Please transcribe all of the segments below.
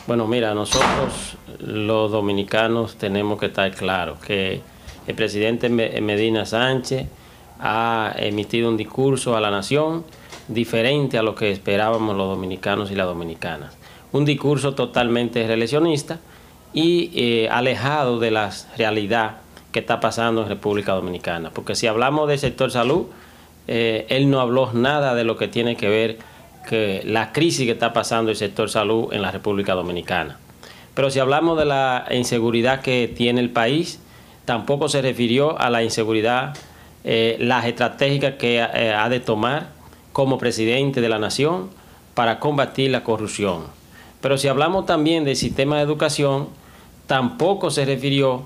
Bueno, mira, nosotros los dominicanos tenemos que estar claros que el presidente Medina Sánchez ha emitido un discurso a la nación diferente a lo que esperábamos los dominicanos y las dominicanas. Un discurso totalmente reeleccionista y alejado de la realidad que está pasando en República Dominicana. Porque si hablamos del sector salud, él no habló nada de lo que tiene que ver que la crisis que está pasando el sector salud en la República Dominicana. Pero si hablamos de la inseguridad que tiene el país, tampoco se refirió a la inseguridad, las estratégicas que ha de tomar como presidente de la nación para combatir la corrupción. Pero si hablamos también del sistema de educación, tampoco se refirió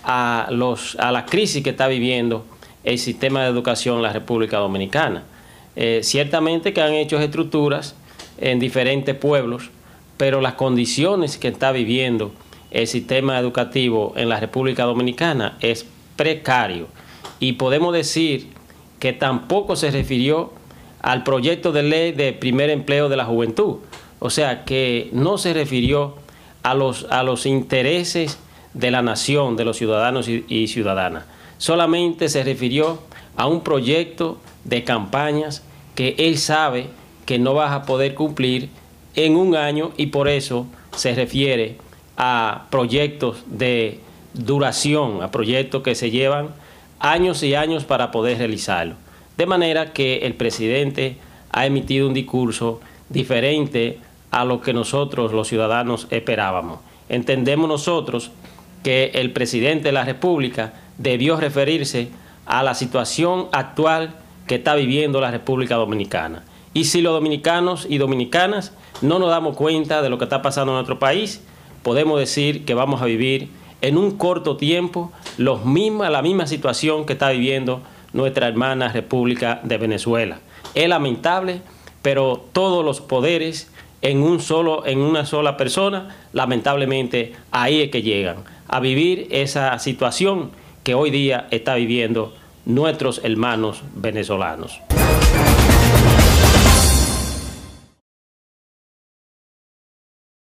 a la crisis que está viviendo el sistema de educación en la República Dominicana. Ciertamente que han hecho estructuras en diferentes pueblos, pero las condiciones que está viviendo el sistema educativo en la República Dominicana es precario. Y podemos decir que tampoco se refirió al proyecto de ley de primer empleo de la juventud. O sea, que no se refirió a los intereses de la nación, de los ciudadanos y ciudadanas. Solamente se refirió a un proyecto de campañas que él sabe que no vas a poder cumplir en un año y por eso se refiere a proyectos de duración, a proyectos que se llevan años y años para poder realizarlo. De manera que el presidente ha emitido un discurso diferente a lo que nosotros los ciudadanos esperábamos. Entendemos nosotros que el presidente de la República debió referirse a la situación actual que está viviendo la República Dominicana. Y si los dominicanos y dominicanas no nos damos cuenta de lo que está pasando en nuestro país, podemos decir que vamos a vivir en un corto tiempo la misma situación que está viviendo nuestra hermana República de Venezuela. Es lamentable, pero todos los poderes en una sola persona, lamentablemente ahí es que llegan a vivir esa situación que hoy día está viviendo nuestros hermanos venezolanos.